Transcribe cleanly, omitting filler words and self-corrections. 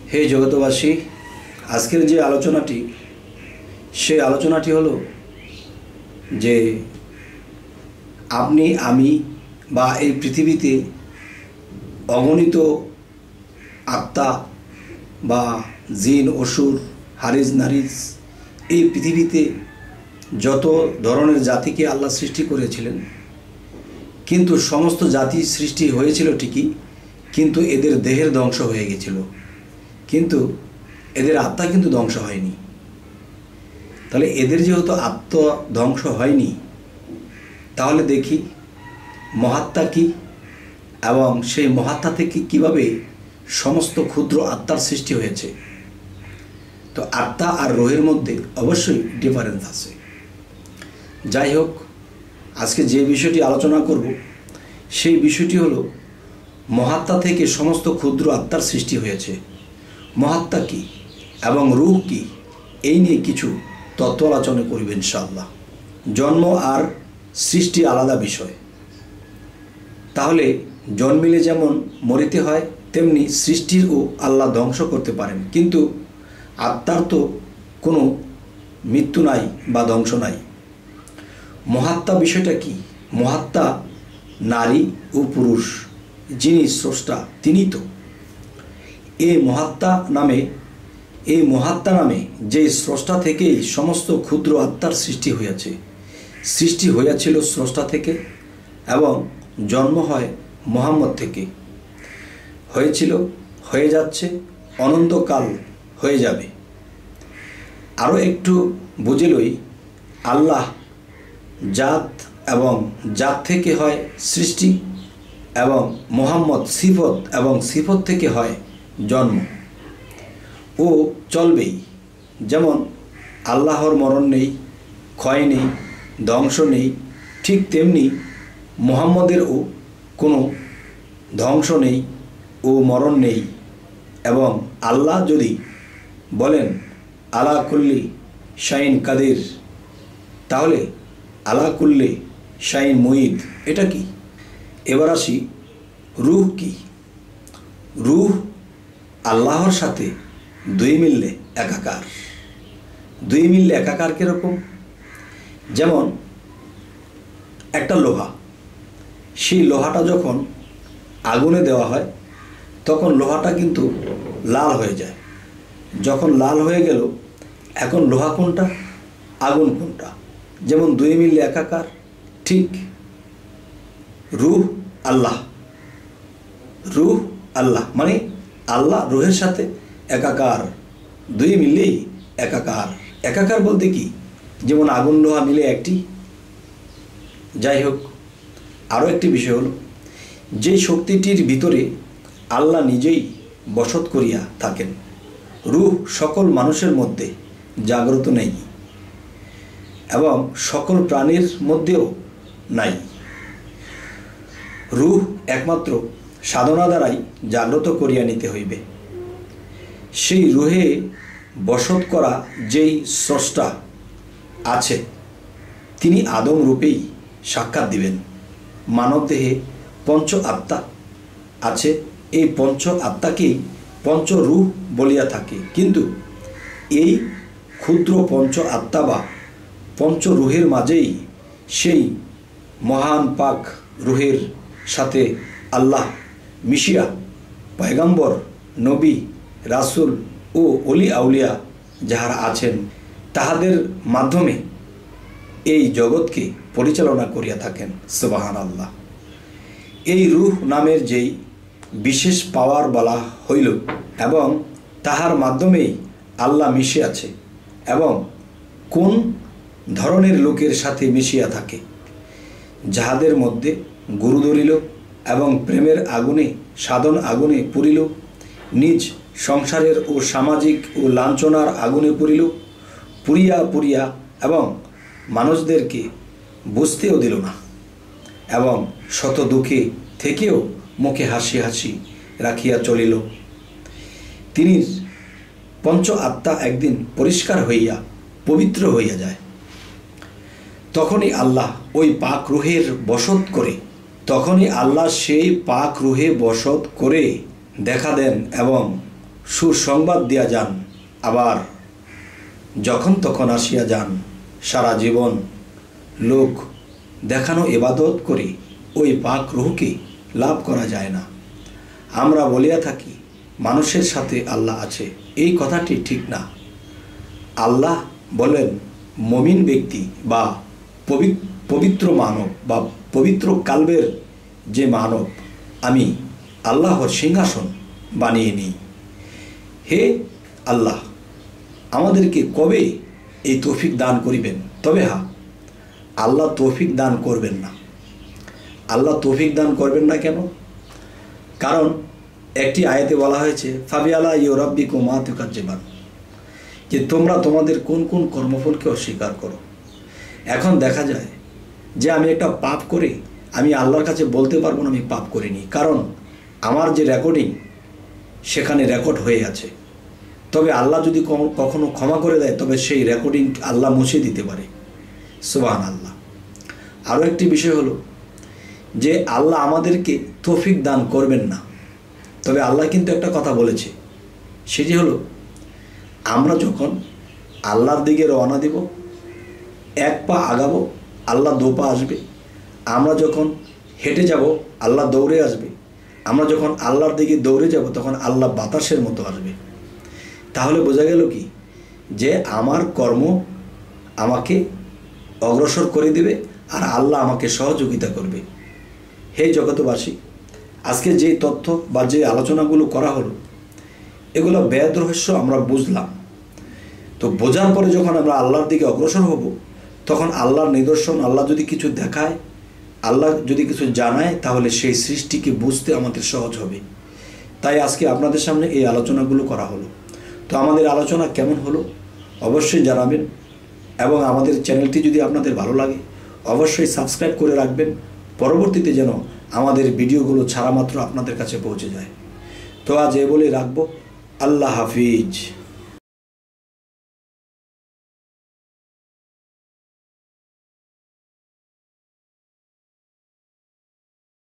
হে জগতবাসী, আজকের যে আলোচনাটি সেই আলোচনাটি হলো যে আপনি আমি বা এই পৃথিবীতে অগণিত আত্মা বা জিন অসুর হারিজ নারিজ এই পৃথিবীতে যত ধরনের জাতিকে আল্লাহ সৃষ্টি করেছিলেন, কিন্তু সমস্ত জাতি সৃষ্টি হয়েছিল ঠিকই, কিন্তু এদের দেহের ধ্বংস হয়ে গেছিল, কিন্তু এদের আত্মা কিন্তু ধ্বংস হয়নি। তাহলে এদের যেহেতু আত্মা ধ্বংস হয়নি, তাহলে দেখি মহাত্মা কি এবং সেই মহাত্মা থেকে কিভাবে সমস্ত ক্ষুদ্র আত্মার সৃষ্টি হয়েছে। তো আত্মা আর রুহের মধ্যে অবশ্যই ডিফারেন্স আছে। যাই হোক, আজকে যে বিষয়টি আলোচনা করব সেই বিষয়টি হলো মহাত্মা থেকে সমস্ত ক্ষুদ্র আত্মার সৃষ্টি হয়েছে। মহাত্মা কি এবং রূহ কি, এই নিয়ে কিছু তত্ত্ব আলোচনা করব ইনশাআল্লাহ। জন্ম আর সৃষ্টি আলাদা বিষয়। তাহলে জন্মিলে যেমন মরিতে হয়, তেমনি সৃষ্টিরও আল্লাহ ধ্বংস করতে পারেন, কিন্তু আত্মার তো কোনো মৃত্যু নাই বা ধ্বংস নাই। মহাত্মা বিষয়টা কি? মহাত্মা নারী ও পুরুষ, যিনি স্রষ্টা তিনি তো। এই মহাত্মা নামে যে স্রষ্টা থেকেই সমস্ত ক্ষুদ্র আত্মার সৃষ্টি হয়েছে, সৃষ্টি হয়েছিল স্রষ্টা থেকে এবং জন্ম হয় মুহাম্মদ থেকে। হয়েছিল, হয়ে যাচ্ছে, অনন্তকাল হয়ে যাবে। আরও একটু বুঝে লই, আল্লাহ জাত এবং জাত থেকে হয় সৃষ্টি, এবং মুহাম্মদ সিফত এবং সিফত থেকে হয় জন্ম। ও চলবেই। যেমন আল্লাহর মরণ নেই, ক্ষয় নেই, ধ্বংস নেই, ঠিক তেমনি মুহাম্মদেরও কোনো ধ্বংস নেই ও মরণ নেই। এবং আল্লাহ যদি বলেন আলা কুল্লি শাইন কাদির, তাহলে আলা কুল্লি শাইন মুঈদ, এটা কি? এবার আসি, রূহ কি? রূহ আল্লাহর সাথে দুই মিললে একাকার। দুই মিললে একাকার কীরকম? যেমন একটা লোহা, সেই লোহাটা যখন আগুনে দেওয়া হয় তখন লোহাটা কিন্তু লাল হয়ে যায়। যখন লাল হয়ে গেল, এখন লোহা কোনটা, আগুন কোনটা? যেমন দুই মিললে একাকার, ঠিক রূহ আল্লাহ। রূহ আল্লাহ মানে আল্লাহ রূহের সাথে একাকার, দুই মিললেই একাকার। একাকার বলতে কি? যেমন আগুন লোহা মিলে একটি। যাই হোক, আরও একটি বিষয় হলো, যে শক্তিটির ভিতরে আল্লাহ নিজেই বসত করিয়া থাকেন। রূহ সকল মানুষের মধ্যে জাগ্রত নেই এবং সকল প্রাণীর মধ্যেও নাই। রূহ একমাত্র সাধনা দ্বারাই জাগ্রত করিয়া নিতে হইবে। সেই রূহে বসত করা যেই স্রষ্টা আছে, তিনি আদম রূপেই সাক্ষাৎ দিবেন। মানবদেহে পঞ্চ আত্মা আছে, এই পঞ্চ আত্মাকেই পঞ্চ রূহ বলিয়া থাকে। কিন্তু এই ক্ষুদ্র পঞ্চ আত্মা বা পঞ্চ রূহের মাঝেই সেই মহান পাক রূহের সাথে আল্লাহ মিশিয়া পয়গম্বর, নবী, রাসূল ও অলি আউলিয়া যাহারা আছেন, তাহাদের মাধ্যমে এই জগৎকে পরিচালনা করিয়া থাকেন। সুবহানাল্লাহ। এই রূহ নামের যেই বিশেষ পাওয়ার বলা হইল, এবং তাহার মাধ্যমেই আল্লাহ মিশে আছে, এবং কোন ধরনের লোকের সাথে মিশিয়া থাকে? যাহাদের মধ্যে গুরু ধরিল এবং প্রেমের আগুনে, সাধন আগুনে পুরিল, নিজ সংসারের ও সামাজিক ও লাঞ্ছনার আগুনে পুরিল, পুরিয়া এবং মানুষদেরকে বুঝতেও দিল না, এবং শত দুঃখে থেকেও মুখে হাসি রাখিয়া চলিল। তিনি পঞ্চ আত্মা একদিন পরিষ্কার হইয়া পবিত্র হইয়া যায়। তখনই আল্লাহ ওই পাক রূহের বসত করে, তখনই আল্লাহ সেই পাক রূহে বসত করে দেখা দেন এবং সুসংবাদ দিয়া যান, আবার যখন তখন আসিয়া যান। সারা জীবন লোক দেখানো ইবাদত করে ওই পাক রূহকে লাভ করা যায় না। আমরা বলিয়া থাকি মানুষের সাথে আল্লাহ আছে, এই কথাটি ঠিক না। আল্লাহ বলেন মুমিন ব্যক্তি বা পবিত্র মানব বা পবিত্র কালবের যে মানব, আমি আল্লাহর সিংহাসন বানিয়ে নিই। হে আল্লাহ, আমাদেরকে কবে এই তৌফিক দান করিবেন? তবে হ্যাঁ, আল্লাহ তৌফিক দান করবেন না। আল্লাহ তৌফিক দান করবেন না কেন? কারণ একটি আয়াতে বলা হয়েছে ফাবিআলা ইউরাব্বিকুম মা তুকাজ্জিবান, যে তোমরা তোমাদের কোন কোন কর্মফলকে অস্বীকার করো। এখন দেখা যায় যে আমি একটা পাপ করে আমি আল্লাহর কাছে বলতে পারবো না আমি পাপ করিনি, কারণ আমার যে রেকর্ডিং সেখানে রেকর্ড হয়ে আছে। তবে আল্লাহ যদি কখনো ক্ষমা করে দেয় তবে সেই রেকর্ডিং আল্লাহ মুছে দিতে পারে। সুবহানাল্লাহ। আরও একটি বিষয় হলো যে আল্লাহ আমাদেরকে তৌফিক দান করবেন না, তবে আল্লাহ কিন্তু একটা কথা বলেছে, সেটি হলো আমরা যখন আল্লাহর দিকে রওনা দেব, এক পা আগাবো আল্লাহ দু পা আসবে। আমরা যখন হেঁটে যাব আল্লাহ দৌড়ে আসবে। আমরা যখন আল্লাহর দিকে দৌড়ে যাব তখন আল্লাহ বাতাসের মতো আসবে। তাহলে বোঝা গেল কি, যে আমার কর্ম আমাকে অগ্রসর করে দেবে আর আল্লাহ আমাকে সহযোগিতা করবে। হে জগতবাসী, আজকে যে তথ্য বা যে আলোচনাগুলো করা হলো এগুলো বেদ রহস্য আমরা বুঝলাম। তো বোঝার পরে যখন আমরা আল্লাহর দিকে অগ্রসর হব তখন আল্লাহর নিদর্শন, আল্লাহ যদি কিছু দেখায়, আল্লাহ যদি কিছু জানায়, তাহলে সেই সৃষ্টিকে বুঝতে আমাদের সহজ হবে। তাই আজকে আপনাদের সামনে এই আলোচনাগুলো করা হলো। তো আমাদের আলোচনা কেমন হলো অবশ্যই জানাবেন, এবং আমাদের চ্যানেলটি যদি আপনাদের ভালো লাগে অবশ্যই সাবস্ক্রাইব করে রাখবেন, পরবর্তীতে যেন আমাদের ভিডিওগুলো ছাড়া মাত্র আপনাদের কাছে পৌঁছে যায়। তো আজ এ বলে রাখবো। আল্লাহ হাফিজ।